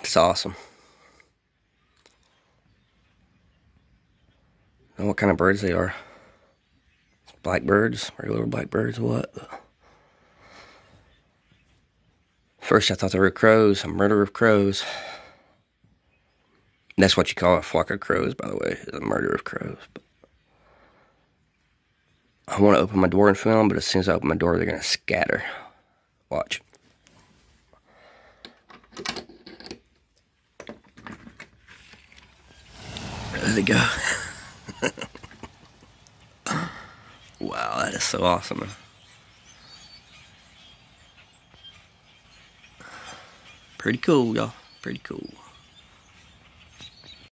It's awesome. I don't know what kind of birds they are. Blackbirds, regular blackbirds, what? First I thought they were crows, a murder of crows. That's what you call a flock of crows, by the way, a murder of crows. But I want to open my door and film, but as soon as I open my door, they're going to scatter. Watch. There they go. Wow, that is so awesome. Pretty cool, y'all. Pretty cool.